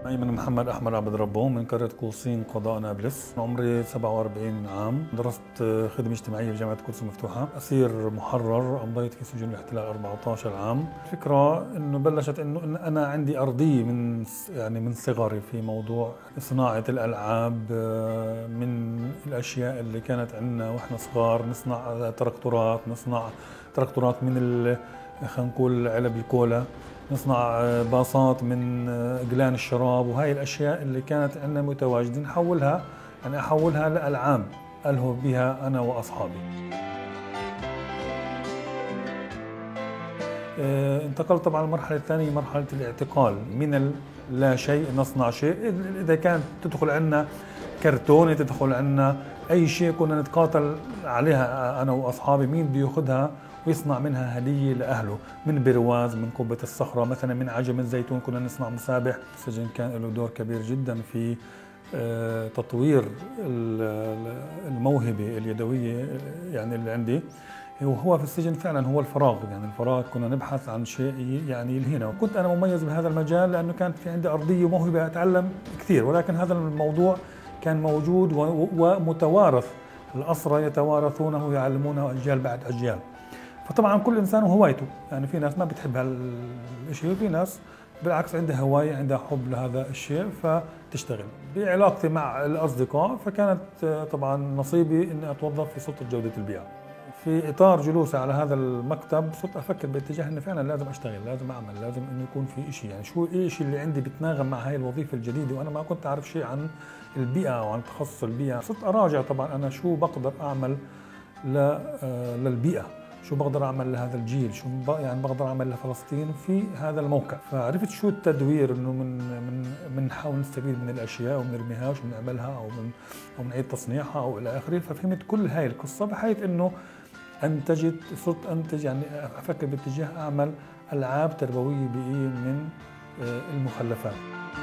أيمن محمد أحمد عبد ربه من قرية قوسين قضاء نابلس. عمري 47 عام. درست خدمة اجتماعية في جامعة القدس المفتوحة. أسير محرر، أمضيت في سجون الاحتلال 14 عام. الفكرة إنه بلشت إنه أنا عندي أرضية من صغري في موضوع صناعة الألعاب. من الأشياء اللي كانت عندنا وإحنا صغار نصنع تراكتورات من خلينا نقول علب الكولا، نصنع باصات من اقلان الشراب، وهي الاشياء اللي كانت عندنا متواجده احولها لالعاب الهو بها انا واصحابي. انتقلت طبعا المرحله الثانيه، مرحله الاعتقال من لا شيء نصنع شيء. اذا كانت تدخل عندنا كرتونه، تدخل عندنا اي شيء كنا نتقاتل عليها انا واصحابي مين بده ياخذها ويصنع منها هديه لاهله، من برواز، من قبه الصخره مثلا، من عجم الزيتون كنا نصنع مسابح. السجن كان له دور كبير جدا في تطوير الموهبه اليدويه يعني اللي عندي. وهو في السجن فعلا هو الفراغ، يعني الفراغ كنا نبحث عن شيء يعني يلهينا. وكنت انا مميز بهذا المجال لانه كانت في عندي ارضيه وموهبه اتعلم كثير، ولكن هذا الموضوع كان موجود ومتوارث. الأسرى يتوارثونه ويعلمونه أجيال بعد أجيال. فطبعا كل إنسان وهوايته، يعني في ناس ما بتحب هالشيء وفي ناس بالعكس عندها هواية، عندها حب لهذا الشيء فتشتغل. بعلاقتي مع الأصدقاء فكانت طبعا نصيبي إني أتوظف في سلطة جودة البيئة. في إطار جلوسي على هذا المكتب صرت أفكر باتجاه إني فعلا لازم أشتغل، لازم أعمل، لازم إنه يكون في شيء، يعني شو الشيء اللي عندي بتناغم مع هاي الوظيفة الجديدة، وأنا ما كنت أعرف شيء عن البيئة وعن تخصص البيئة. صرت أراجع طبعا أنا شو بقدر أعمل للبيئة، شو بقدر أعمل لهذا الجيل، شو يعني بقدر أعمل لفلسطين في هذا الموقع. فعرفت شو التدوير، إنه من نحاول نستفيد من الأشياء وما نرميهاش ونعملها أو نعيد تصنيعها أو إلى آخره. ففهمت كل هاي القصة بحيث إنه صرت أنتج، يعني أفكر باتجاه أعمل ألعاب تربوية بيئية من المخلفات.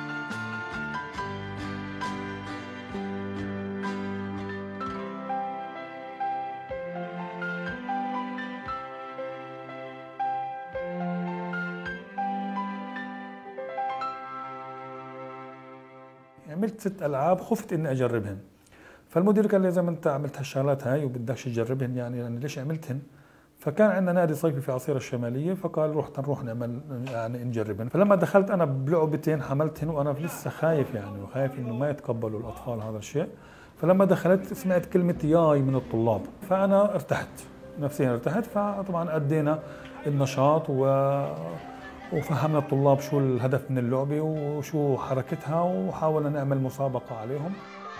عملت 6 ألعاب، خفت إني أجربهن. فالمدير قال لي إذا ما أنت عملت هالشغلات هاي وبدكش تجربهن يعني ليش عملتهن؟ فكان عندنا نادي صيفي في عصير الشمالية، فقال نروح نعمل يعني نجربهن. فلما دخلت أنا بلعبتين حملتهن وأنا لسه خايف، يعني وخايف إنه ما يتقبلوا الأطفال هذا الشيء. فلما دخلت سمعت كلمة ياي من الطلاب، فأنا ارتحت نفسيا، ارتحت. فطبعا أدينا النشاط وفهمنا الطلاب شو الهدف من اللعبة وشو حركتها، وحاولنا نعمل مسابقة عليهم.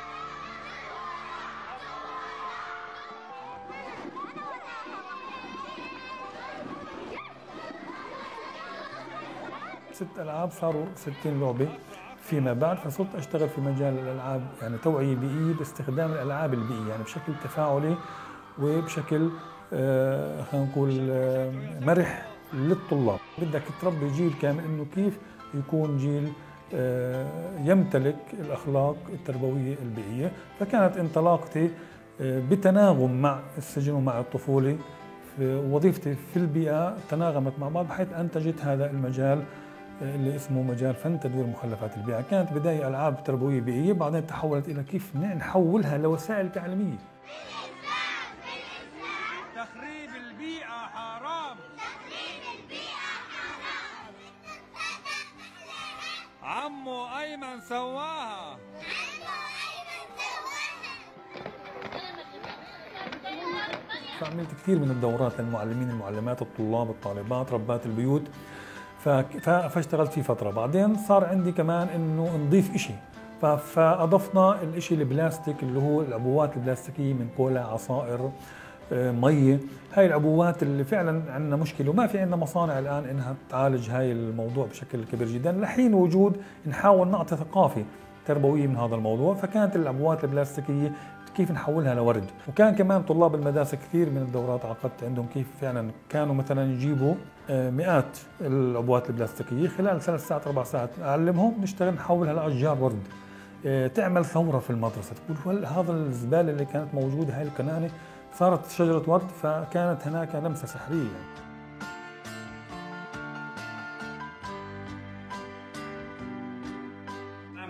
ست ألعاب صاروا 60 لعبة فيما بعد. فصرت أشتغل في مجال الألعاب، يعني توعية بيئية باستخدام الألعاب البيئية، يعني بشكل تفاعلي وبشكل خلينا نقول مرح للطلاب. بدك تربي جيل كامل انه كيف يكون جيل يمتلك الاخلاق التربويه البيئيه. فكانت انطلاقتي بتناغم مع السجن ومع الطفوله. وظيفتي في البيئه تناغمت مع بعض بحيث انتجت هذا المجال اللي اسمه مجال فن تدوير مخلفات البيئه. كانت بدايه العاب تربويه بيئيه، بعدين تحولت الى كيف نحولها لوسائل تعليميه. تخريب البيئة حرام، تخريب البيئة حرام، عمو أيمن سواها، فعملت كثير من الدورات للمعلمين، المعلمات، الطلاب، الطالبات، ربات البيوت. فاشتغلت فيه فترة. بعدين صار عندي كمان انه نضيف اشي، فاضفنا الاشي البلاستيك اللي هو العبوات البلاستيكية من كولا، عصائر، مية. هاي العبوات اللي فعلا عندنا مشكلة وما في عندنا مصانع الآن إنها تعالج هاي الموضوع بشكل كبير جدا. لحين وجود نحاول نعطي ثقافة تربوية من هذا الموضوع. فكانت العبوات البلاستيكية كيف نحولها لورد. وكان كمان طلاب المدارس كثير من الدورات عقدت عندهم كيف فعلا كانوا مثلا يجيبوا مئات العبوات البلاستيكية، خلال 3 ساعات 4 ساعات أعلمهم نشتغل نحولها لأشجار ورد. تعمل ثورة في المدرسة، تقول هذا الزبالة اللي كانت موجودة هاي الكنانة صارت شجرة ورد. فكانت هناك لمسة سحرية.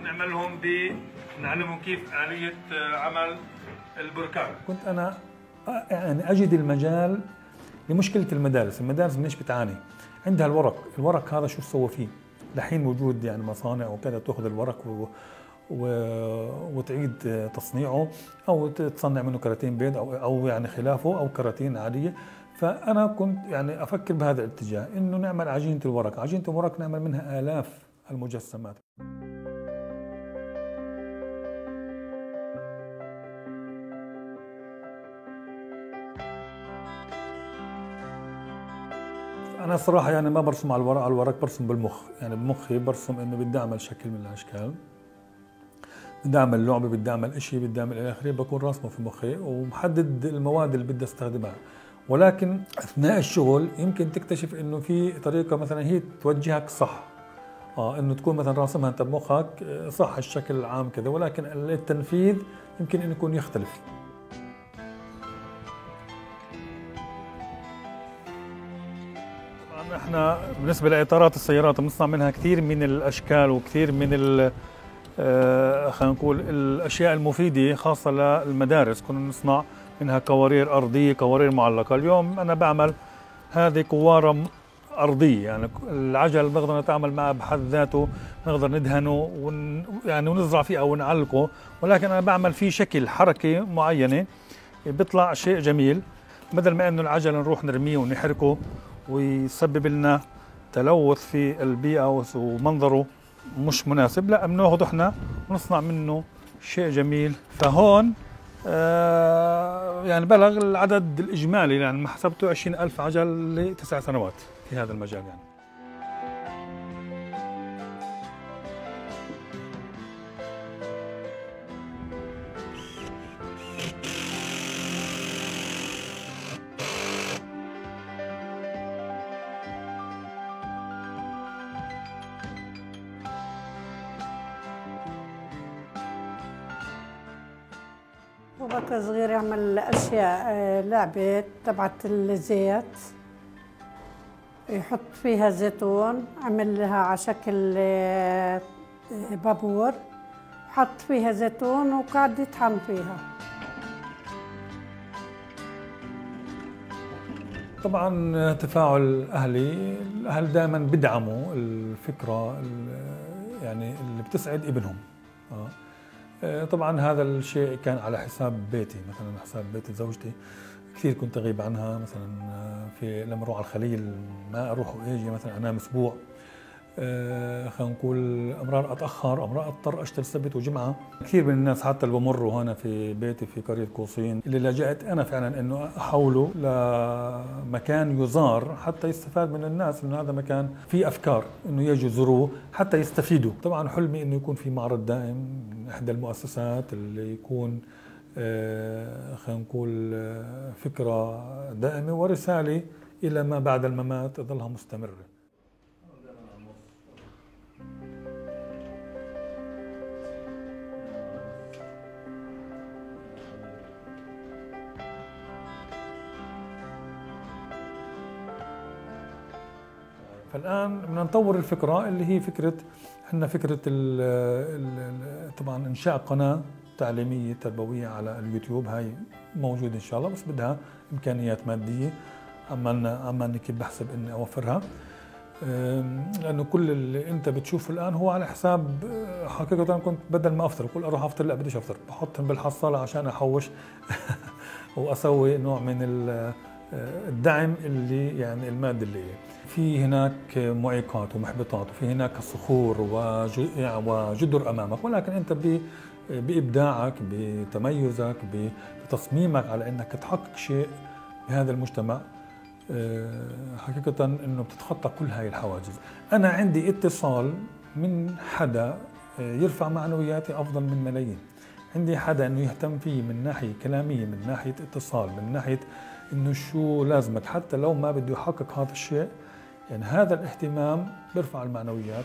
نعملهم نعلمهم كيف آلية عمل البركان. كنت أنا يعني أجد المجال لمشكلة المدارس. المدارس من إيش بتعاني؟ عندها الورق هذا شو سوى فيه؟ لحين موجود يعني مصانع وكذا تأخذ الورق وتعيد تصنيعه أو تصنع منه كراتين بيض أو يعني خلافه أو كراتين عادية. فأنا كنت يعني أفكر بهذا الاتجاه إنه نعمل عجينة الورق نعمل منها آلاف المجسمات. أنا صراحة يعني ما برسم على الورق برسم بالمخ، يعني بمخي برسم إنه بدي أعمل شكل من الأشكال، بدي أعمل لعبة، بدي أعمل إشي، بدي أعمل إلى آخره، بكون راسمه في مخي ومحدد المواد اللي بدي استخدمها. ولكن أثناء الشغل يمكن تكتشف إنه في طريقة مثلا هي توجهك صح، إنه تكون مثلا راسمها أنت بمخك صح الشكل العام كذا، ولكن التنفيذ يمكن إنه يكون يختلف. احنا بالنسبه لاطارات السيارات بنصنع منها كثير من الاشكال وكثير من خلينا نقول الاشياء المفيده خاصه للمدارس. كنا نصنع منها قوارير ارضيه، قوارير معلقه. اليوم انا بعمل هذه قواره ارضيه، يعني العجل بنقدر نتعامل معه بحد ذاته، نقدر ندهنه يعني ونزرع فيه او نعلقه، ولكن انا بعمل فيه شكل حركه معينه بيطلع شيء جميل، بدل ما انه العجل نروح نرميه ونحرقه ويسبب لنا تلوث في البيئة ومنظره مش مناسب. لا، بناخذه احنا ونصنع منه شيء جميل. فهون يعني بلغ العدد الإجمالي، يعني ما حسبته 20,000 عجل ل9 سنوات في هذا المجال يعني. وبكر صغير يعمل أشياء، لعبة تبعت الزيت يحط فيها زيتون، عمل لها على شكل بابور، حط فيها زيتون وقعد يطحن فيها. طبعا تفاعل الأهل دائما بدعموا الفكرة يعني اللي بتسعد ابنهم. طبعا هذا الشيء كان على حساب بيتي، مثلا حساب بيت زوجتي كثير كنت اغيب عنها، مثلا لما اروح على الخليل ما اروح واجي، مثلا انام اسبوع، خلينا نقول امرار اتاخر، امرار اضطر اشتغل سبت وجمعه. كثير من الناس حتى اللي بمروا هنا في بيتي في قريه قوصين اللي لجأت انا فعلا انه احوله لمكان يزار حتى يستفاد من الناس، انه هذا مكان فيه افكار انه يجوا يزوروه حتى يستفيدوا. طبعا حلمي انه يكون في معرض دائم من احدى المؤسسات اللي يكون خلينا نقول فكره دائمه ورساله الى ما بعد الممات تظلها مستمره. فالآن بدنا نطور الفكرة اللي هي فكرة فكرة طبعا إنشاء قناة تعليمية تربوية على اليوتيوب. هاي موجودة إن شاء الله، بس بدها إمكانيات مادية، عمالي كيف بحسب إني أوفرها، لأنه كل اللي أنت بتشوفه الآن هو على حساب. حقيقة كنت بدل ما أفطر كل أروح أفطر، لا بديش أفطر، بحطهم بالحصالة عشان أحوش وأسوي نوع من الدعم اللي يعني المادي اللي في هناك معيقات ومحبطات، وفي هناك صخور وجدر امامك، ولكن انت بابداعك، بتميزك، بتصميمك على انك تحقق شيء بهذا المجتمع، حقيقه انه بتتخطى كل هاي الحواجز. انا عندي اتصال من حدا يرفع معنوياتي افضل من ملايين، عندي حدا انه يهتم فيه من ناحيه كلاميه، من ناحيه اتصال، من ناحيه انه شو لازمك، حتى لو ما بده يحقق هذا الشيء. يعني هذا الاهتمام بيرفع المعنويات.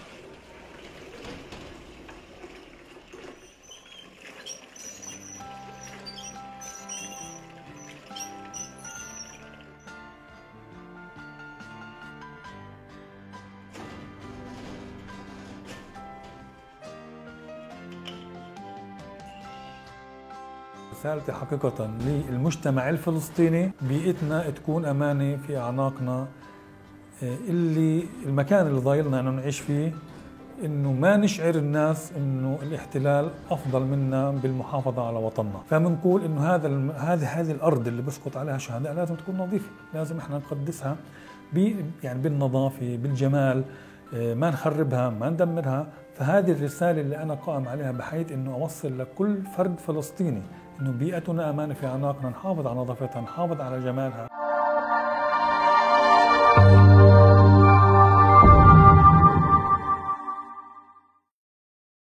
رسالتي حقيقة للمجتمع الفلسطيني، بيئتنا تكون أمانة في أعناقنا، اللي المكان اللي ضايلنا أنه نعيش فيه، إنه ما نشعر الناس إنه الاحتلال أفضل منا بالمحافظة على وطننا. فبنقول إنه هذه الأرض اللي بسقط عليها شهداء لازم تكون نظيفة، لازم إحنا نقدسها يعني بالنظافة بالجمال، ما نخربها ما ندمرها. فهذه الرسالة اللي أنا قائم عليها، بحيث إنه أوصل لكل فرد فلسطيني إنه بيئتنا أمانة في أعناقنا، نحافظ على نظافتها، نحافظ على جمالها.